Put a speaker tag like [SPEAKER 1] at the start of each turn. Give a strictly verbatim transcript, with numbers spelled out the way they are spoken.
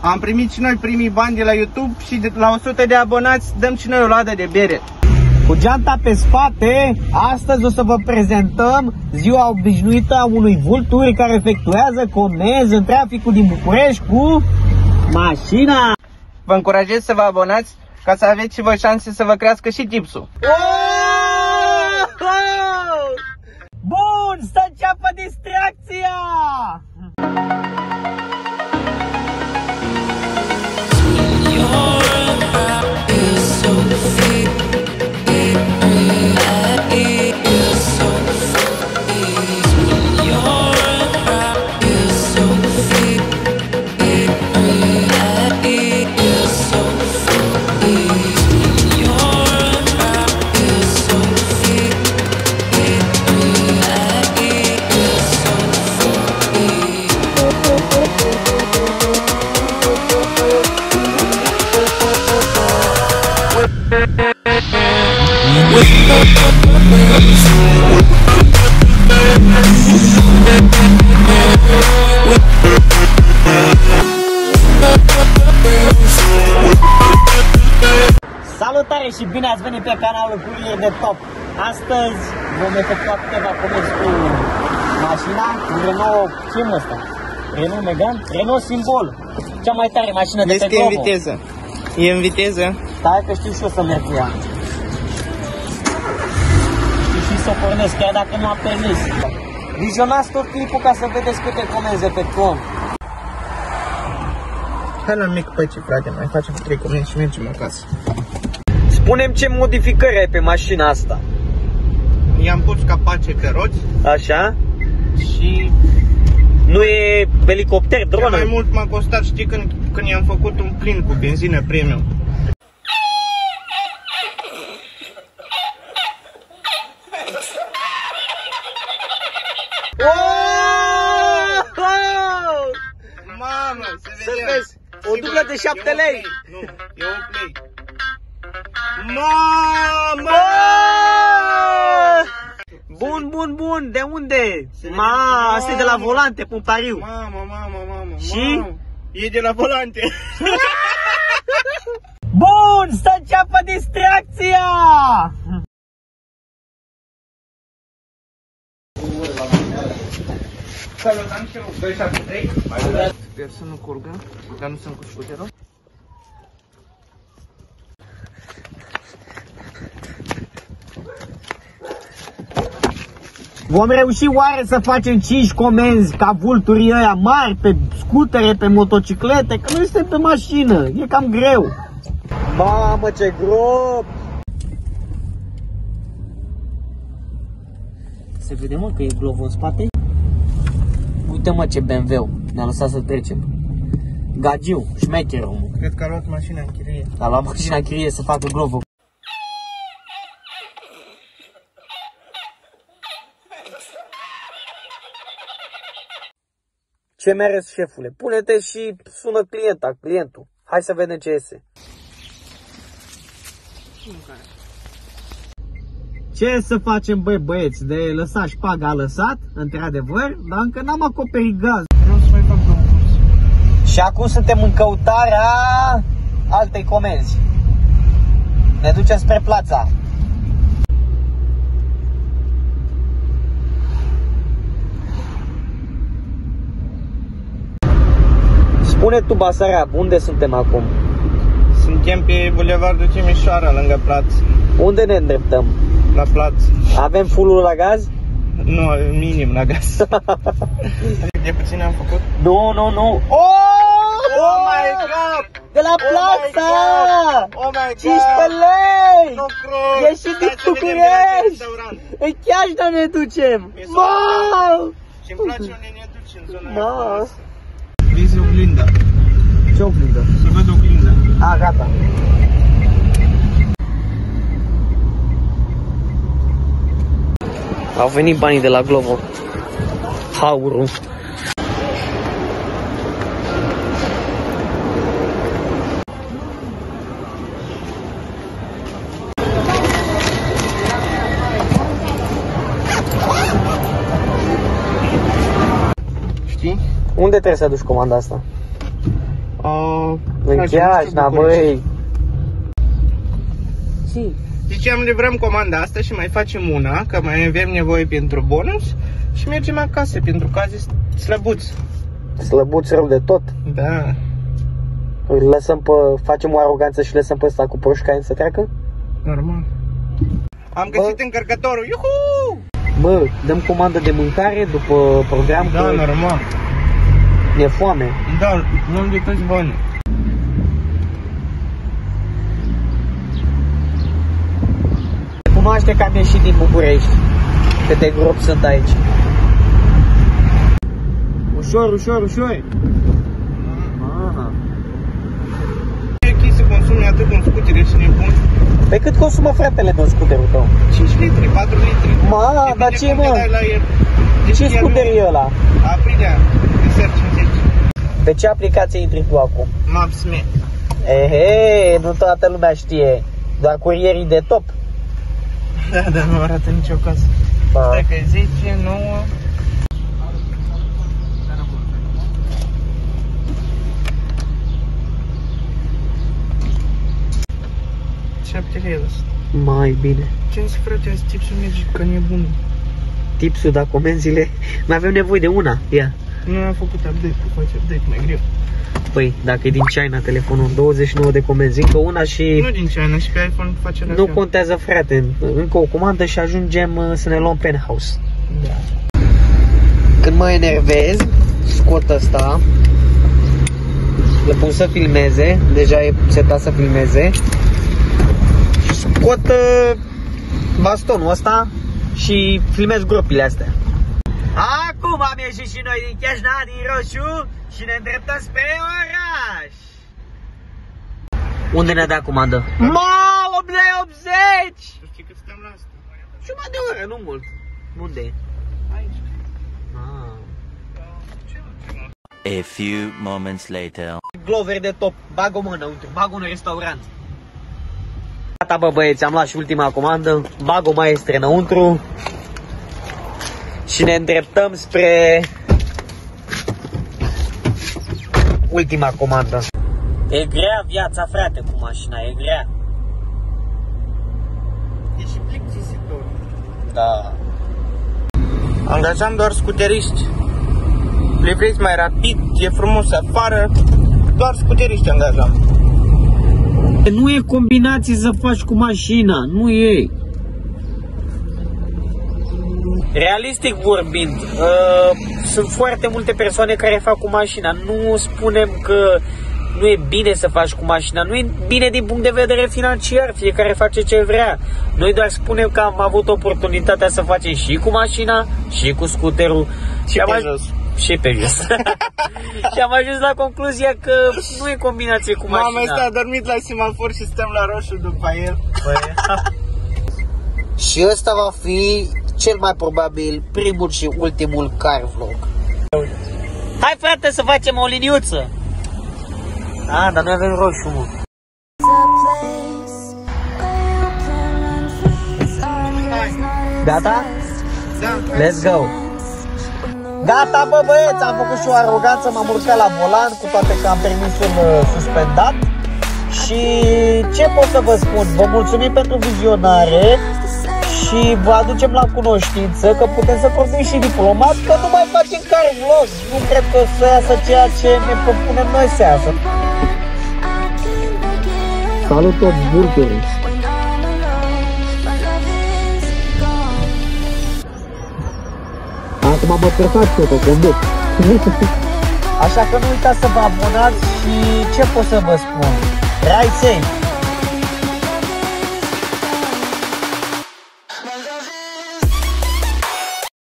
[SPEAKER 1] Am primit și noi primii bani de la YouTube și de la o sută de abonați dăm și noi o ladă de bere.
[SPEAKER 2] Cu geanta pe spate, astăzi o să vă prezentăm ziua obișnuită a unui vulturi care efectuează comenzi în traficul din București cu mașina.
[SPEAKER 1] Vă încurajez să vă abonați ca să aveți și voi șanse să vă crească și tipsul.
[SPEAKER 2] Bun, să înceapă distracția! Salutare și bine ați venit pe canalul Curier de Top. Astăzi vom efectua câteva comenzi cu mașina, un Renault, ce-i ăsta? Renault Megane? Renault Symbol, cea mai tare mașină de pe Glovo.
[SPEAKER 1] Este în viteză. E în viteză.
[SPEAKER 2] Stai că știu și eu să merg cu ea. Știu și să o pornesc, chiar dacă nu am permis. Vizionați tot clipul ca să vedeți câte comenzi efectuăm.
[SPEAKER 1] Hai la mic păci, frate, mai facem trei comenzi și mergem acasă.
[SPEAKER 2] Spune-mi ce modificări ai pe mașina asta.
[SPEAKER 1] I-am pus capace pe roți.
[SPEAKER 2] Așa?
[SPEAKER 1] Și
[SPEAKER 2] nu e elicopter, dronă?
[SPEAKER 1] mai mult m-a costat, știi, când, când i-am făcut un plin cu benzină premium. Mamă, se
[SPEAKER 2] Să
[SPEAKER 1] vedea.
[SPEAKER 2] vezi, o dublă de șapte lei.
[SPEAKER 1] Nu, e un play. Mamă!
[SPEAKER 2] Bun, bun, bun, de unde? Ma, asta e de la volante, pun pariu.
[SPEAKER 1] Mamă, mamă, mamă.
[SPEAKER 2] Și?
[SPEAKER 1] Mamă. E de la volante.
[SPEAKER 2] Bun, să înceapă distracția!
[SPEAKER 1] Salutam și eu, doi șapte trei. Sper să nu curgă, dar nu sunt cu scuterul.
[SPEAKER 2] Vom reuși oare să facem cinci comenzi ca vulturii ăia mari pe scutere, pe motociclete? Că noi suntem pe mașină, e cam greu. Mamă, ce grop! Se vede, mă, că e Glovo în spate? Uite, mă, ce B M W ne-a lăsat să trecem. Gagiu, șmecher, omul.
[SPEAKER 1] Cred că a luat mașina în chirie.
[SPEAKER 2] A luat mașina în chirie să facă Glovo. Ce merezi, șefule? Pune-te și sună clienta, clientul. Hai să vedem ce iese. Ce să facem, băi, băieți? De lăsat șpaga a lăsat, într-adevăr, dar încă n-am acoperit gaz.
[SPEAKER 1] Vreau să mai fac un curs.
[SPEAKER 2] Și acum suntem în căutarea altei comenzi. Ne ducem spre Plața. Spune tu, Basarab, unde suntem acum?
[SPEAKER 1] Suntem pe Bulevardul Timișoara, lângă Plață.
[SPEAKER 2] Unde ne îndreptăm?
[SPEAKER 1] La Plață.
[SPEAKER 2] Avem full-ul la gaz?
[SPEAKER 1] Nu, minim la gaz. De puțin am făcut?
[SPEAKER 2] Nu, nu, nu.
[SPEAKER 1] Oh, oh my god!
[SPEAKER 2] De la Plața!
[SPEAKER 1] Oh my god!
[SPEAKER 2] cincisprezece lei!
[SPEAKER 1] Nu cred!
[SPEAKER 2] Ieșim din București! În Chiajna ne ducem! Wow!
[SPEAKER 1] Și-mi place unde ne ducem în zona
[SPEAKER 2] Ma.
[SPEAKER 1] aia. Vezi oglinda.
[SPEAKER 2] Ce oglindă?
[SPEAKER 1] Să văd oglinda.
[SPEAKER 2] A, gata. Au venit banii de la Glovo. Haurul.
[SPEAKER 1] Știi?
[SPEAKER 2] Unde trebuie să aduci comanda asta?
[SPEAKER 1] Uh,
[SPEAKER 2] În Chiajna, băi.
[SPEAKER 1] Deci am livrăm comanda asta și mai facem una, că mai avem nevoie pentru bonus și mergem acasă pentru că azi e slăbuț.
[SPEAKER 2] Slăbuț rău de tot.
[SPEAKER 1] Da.
[SPEAKER 2] Îl lăsăm pe, facem o aroganță și lăsăm pe ăsta cu proșcain să treacă?
[SPEAKER 1] Normal. Am găsit
[SPEAKER 2] Bă.
[SPEAKER 1] încărcătorul, iuhu!
[SPEAKER 2] Bă, dăm comandă de mâncare după program?
[SPEAKER 1] Da,
[SPEAKER 2] că
[SPEAKER 1] normal.
[SPEAKER 2] e foame.
[SPEAKER 1] Da, nu-mi de toți bani.
[SPEAKER 2] Cunoaște că am ieșit din București. Câte gropi sunt aici. Ușor, ușor, ușor. Aha.
[SPEAKER 1] E ok să consumi atât un scutere și nebun.
[SPEAKER 2] Pe cât consumă fratele din scuterul tău?
[SPEAKER 1] cinci litri, patru litri.
[SPEAKER 2] Ma,
[SPEAKER 1] Depinde
[SPEAKER 2] dar ce
[SPEAKER 1] cum
[SPEAKER 2] mă?
[SPEAKER 1] te dai la el. Deci
[SPEAKER 2] Ce
[SPEAKER 1] chiar
[SPEAKER 2] scuter
[SPEAKER 1] nu-
[SPEAKER 2] e ăla?
[SPEAKER 1] Aprilia, S R cincizeci.
[SPEAKER 2] Pe ce aplicație intri tu acum?
[SPEAKER 1] Maps.me.
[SPEAKER 2] Ehe, nu toată lumea știe. Doar curierii de top.
[SPEAKER 1] Da, dar nu arată nicio casă.
[SPEAKER 2] Ba.
[SPEAKER 1] Stai că e zece, nouă. șapte lei ăsta.
[SPEAKER 2] Mai bine.
[SPEAKER 1] Ce îmi frate, azi tipsul merge ca nebun.
[SPEAKER 2] Tipsul, da, comenzile. Mai avem nevoie de una. Ia.
[SPEAKER 1] Nu am făcut update, că face update mai greu.
[SPEAKER 2] Păi, dacă e din China telefonul, douăzeci și nouă de comenzi, încă una și
[SPEAKER 1] Nu din China, și pe iPhone face la
[SPEAKER 2] nu
[SPEAKER 1] fel.
[SPEAKER 2] contează, frate. Încă o comandă și ajungem uh, să ne luăm penthouse.
[SPEAKER 1] Da.
[SPEAKER 2] Când mă enervez, scot ăsta, le pun să filmeze, deja e setat să filmeze, și scot uh, bastonul ăsta și filmez gropile astea. Acum am ieșit și noi din Chiajna, din roșu, și ne îndreptăm spre oraș. Unde ne-a dat comandă? Ma, opt lei optzeci!
[SPEAKER 1] Tu știi cât stăm la asta?
[SPEAKER 2] Jumătate de oră, nu mult. Unde e?
[SPEAKER 1] Aici.
[SPEAKER 2] Ah.
[SPEAKER 3] A few moments later.
[SPEAKER 2] Glover de top, bag o mână înăuntru, bag un restaurant. Gata, bă băieți, am luat și ultima comandă, bag o maestre înăuntru și ne îndreptăm spre ultima comandă. E grea viața, frate, cu mașina, e grea.
[SPEAKER 1] E și plictisitor.
[SPEAKER 2] Da.
[SPEAKER 1] Angajam doar scuteriști. Livrați mai rapid, e frumos afară. Doar scuteriști angajam.
[SPEAKER 2] Nu e combinație să faci cu mașina, nu e. Realistic vorbind, uh, sunt foarte multe persoane care fac cu mașina. Nu spunem că nu e bine să faci cu mașina, nu e bine din punct de vedere financiar, fiecare face ce vrea. Noi doar spunem că am avut oportunitatea să facem și cu mașina, și cu scuterul.
[SPEAKER 1] Și
[SPEAKER 2] am
[SPEAKER 1] pe
[SPEAKER 2] aj-
[SPEAKER 1] jos.
[SPEAKER 2] Și pe jos. Și am ajuns la concluzia că nu e combinație cu mașina.
[SPEAKER 1] Mama ăsta a dormit la semafor și stăm la roșu după el.
[SPEAKER 2] Și ăsta va fi cel mai probabil primul și ultimul car vlog. Hai, frate, să facem o liniuță. Ah, dar noi avem roșu, mă. Gata?
[SPEAKER 1] Da.
[SPEAKER 2] Let's go. Gata, bă, băieți, am făcut și o aroganță, m-am urcat la volan, cu toate că am permisul uh, suspendat. Și ce pot să vă spun? Vă mulțumim pentru vizionare și vă aducem la cunoștință că putem să vorbim și diplomat, că nu mai facem car vlog. Nu cred că o să iasă ceea ce ne propunem noi să iasă. Salut toți burgerii! Acum mă perfac eu că conduc. Așa că nu uitați să vă abonați și ce pot să vă spun? Ride safe!